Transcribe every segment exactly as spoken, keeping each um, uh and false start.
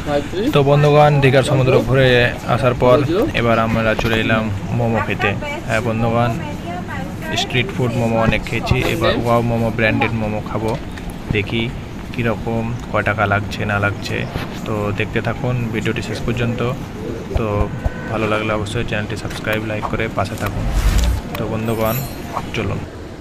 তো বন্ধুগণ দীঘার সমুদ্র ঘুরে আসার পর এবার আমরা চলে এলাম মোমো খেতে। হ্যাঁ বন্ধুগণ, স্ট্রিট ফুড মোমো অনেক খেয়েছি, এবার ওয়াও মোমো ব্র্যান্ডেড মোমো খাবো। দেখি কীরকম কয় টাকা লাগছে না লাগছে। তো দেখতে থাকুন ভিডিওটি শেষ পর্যন্ত। তো ভালো লাগলে অবশ্যই চ্যানেলটি সাবস্ক্রাইব লাইক করে পাশে থাকুন। তো বন্ধুগণ চলুন।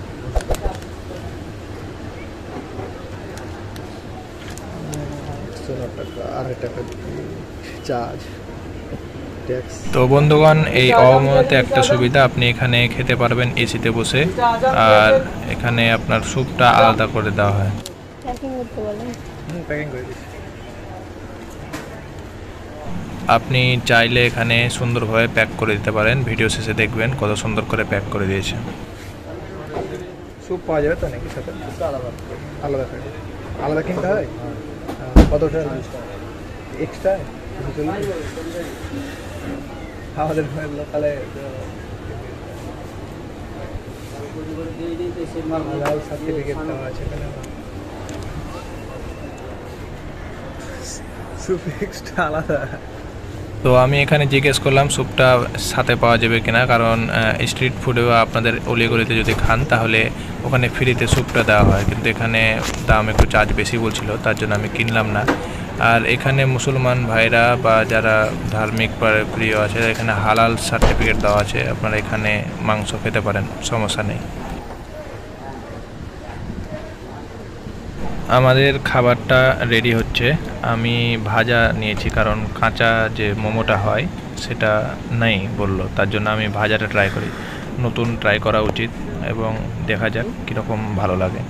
তো বন্ধুগণ এই অমতে একটা সুবিধা, আপনি এখানে খেতে পারবেন এসিতে বসে, আর এখানে আপনার স্যুপটা আলাদা করে দেওয়া হয়। আপনি চাইলে এখানে সুন্দরভাবে প্যাক করে দিতে পারেন। ভিডিও শেষে দেখবেন কত সুন্দর করে প্যাক করে দিয়েছে। স্যুপ পাওয়া যাবে তো নাকি সাথে? আলাদা আলাদা আলাদা কিনতে হয়। কতটা এক্সট্রা আমাদের লোকালে সার্টিফিকেট দেওয়া আছে এখানে। স্যুপ এক্সট্রা আলাদা। তো আমি এখানে জিজ্ঞেস করলাম স্যুপটা সাথে পাওয়া যাবে কিনা, কারণ স্ট্রিট ফুডে বা আপনাদের অলিগলিতে যদি খান তাহলে ওখানে ফ্রিতে স্যুপটা দেওয়া হয়, কিন্তু এখানে দাম একটু চার্জ বেশি বলছিল, তার জন্য আমি কিনলাম না। আর এখানে মুসলমান ভাইরা বা যারা ধার্মিক প্রিয় আছে এখানে হালাল সার্টিফিকেট দেওয়া আছে, আপনারা এখানে মাংস খেতে পারেন, সমস্যা নেই। আমাদের খাবারটা রেডি হচ্ছে। আমি ভাজা নিয়েছি কারণ কাঁচা যে মোমোটা হয় সেটা নেই বললো, তার জন্য আমি ভাজাটা ট্রাই করি। নতুন ট্রাই করা উচিত এবং দেখা যাক কীরকম ভালো লাগে।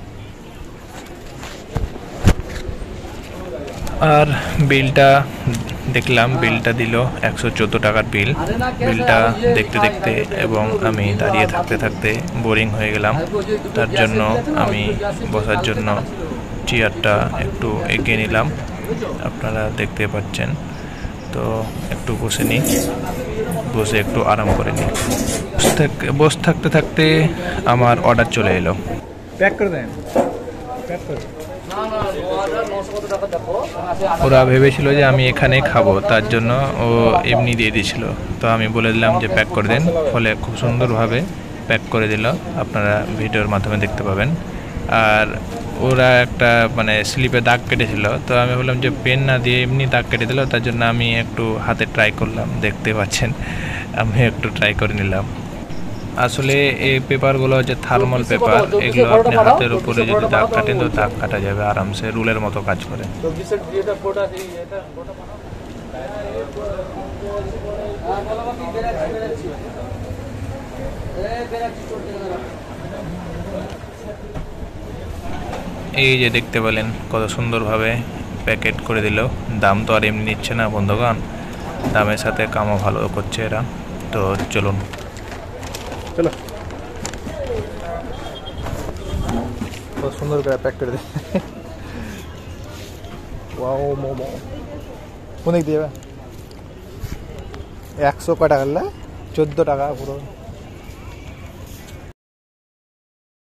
আর বিলটা দেখলাম, বিলটা দিল একশো চোদ্দো টাকার বিল। বিলটা দেখতে দেখতে এবং আমি দাঁড়িয়ে থাকতে থাকতে বোরিং হয়ে গেলাম, তার জন্য আমি বসার জন্য চেয়ারটা একটু এগিয়ে নিলাম, আপনারা দেখতে পাচ্ছেন। তো একটু বসে নিই, বসে একটু আরাম করে নিই। বসে থাকতে থাকতে আমার অর্ডার চলে এলো। প্যাক করে দেন, প্যাক করে। ওরা ভেবেছিল যে আমি এখানে খাবো, তার জন্য ও এমনি দিয়ে দিয়েছিল। তো আমি বলে দিলাম যে প্যাক করে দেন, ফলে খুব সুন্দরভাবে প্যাক করে দিল, আপনারা ভিডিওর মাধ্যমে দেখতে পাবেন। আর ওরা একটা মানে স্লিপে দাগ কেটেছিল, তো আমি বললাম যে পেন না দিয়ে এমনি দাগ কেটে দিল, তার জন্য আমি একটু হাতে ট্রাই করলাম, দেখতে পাচ্ছেন আমি একটু ট্রাই করে নিলাম। আসলে এই পেপারগুলো হচ্ছে থার্মাল পেপার, এগুলো আপনি হাতের উপরে যদি দাগ কাটেন তো দাগ কাটা যাবে আরামসে, রুলের মতো কাজ করে। এই যে দেখতে পেলেন কত সুন্দরভাবে প্যাকেট করে দিল। দাম তো আর এমনি নিচ্ছে না বন্ধুগণ, দামের সাথে কামও ভালো করছে এরা। তো চলুন চলো, কত সুন্দর করে প্যাক করে দিই। ওয়াও মোমো কোন দিক দিয়ে একশো কয় টাকা? চোদ্দো টাকা পুরো।